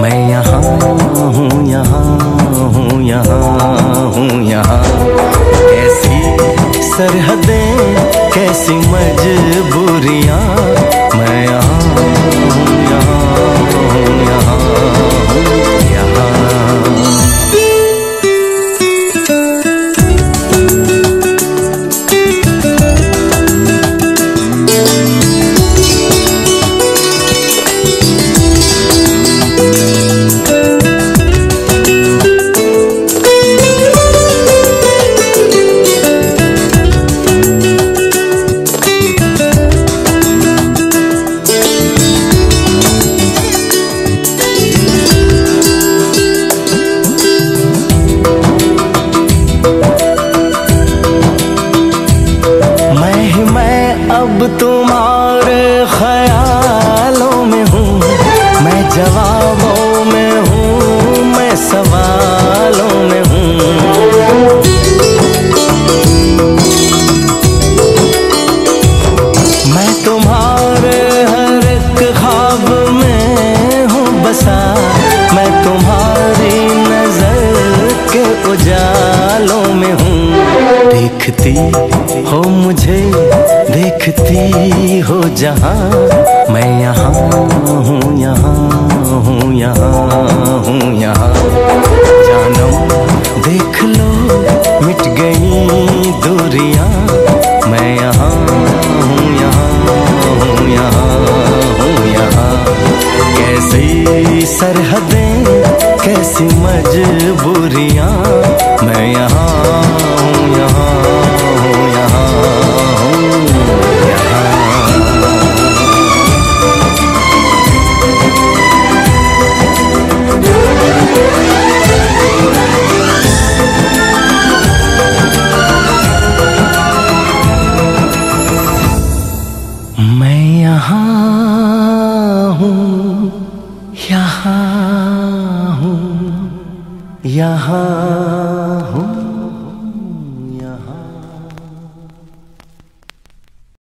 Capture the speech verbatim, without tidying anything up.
मैं यहाँ हूँ, यहाँ हूँ, यहाँ हूँ, यहाँ। कैसी सरहदें, कैसी मजबूरियाँ, मैं यहाँ हूँ, यहाँ हूँ, यहाँ हूँ, यहाँ। अब तुम्हारे ख्यालों में हूँ, मैं जवाबों में हूँ, मैं सवालों में हूँ। मैं तुम्हारे हर एक ख्वाब में हूँ बसा, मैं तुम्हारी नजर के उजालों में हूँ। देखती हो मुझे, देखती हो जहाँ, मैं यहाँ हूँ, यहाँ हूँ, यहाँ हूँ, यहाँ। जानम देख लो मिट गई दूरियां, मैं यहाँ हूँ, यहाँ हूँ, यहाँ हूँ, यहाँ। कैसी सरहदें, कैसी मजबूरियां, मैं यहाँ हूँ, यहाँ हूँ, यहाँ हूँ, यहाँ। मैं यहाँ हूँ, यहाँ हूँ, यहाँ।